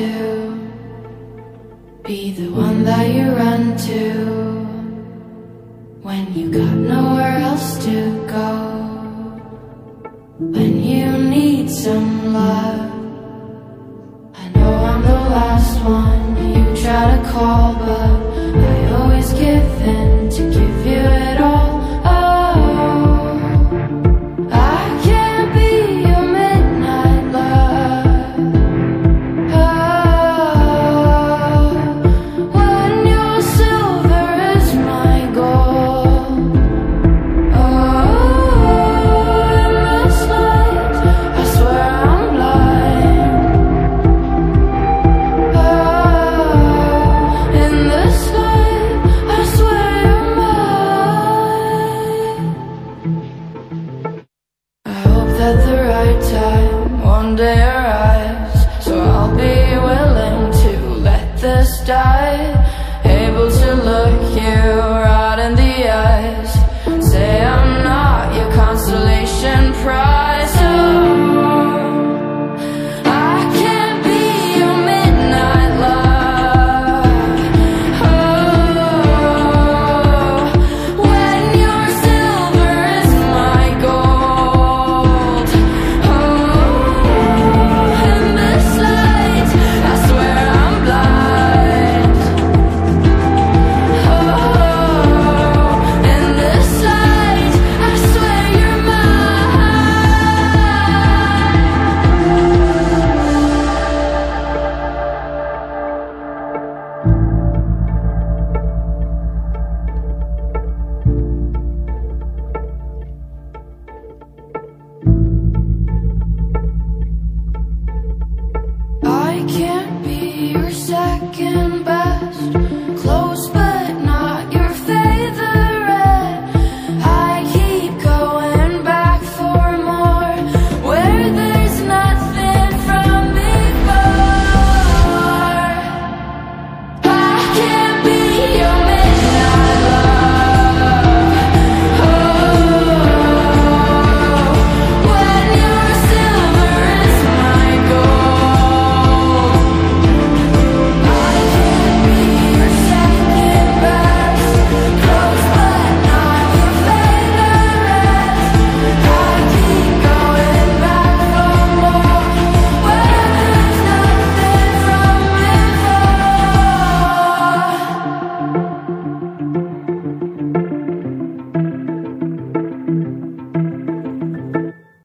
to be the one that you run to when you got nowhere else to go, when you need some love. I know I'm the last one you try to call, but I always give in to give you it all. At the right time, one day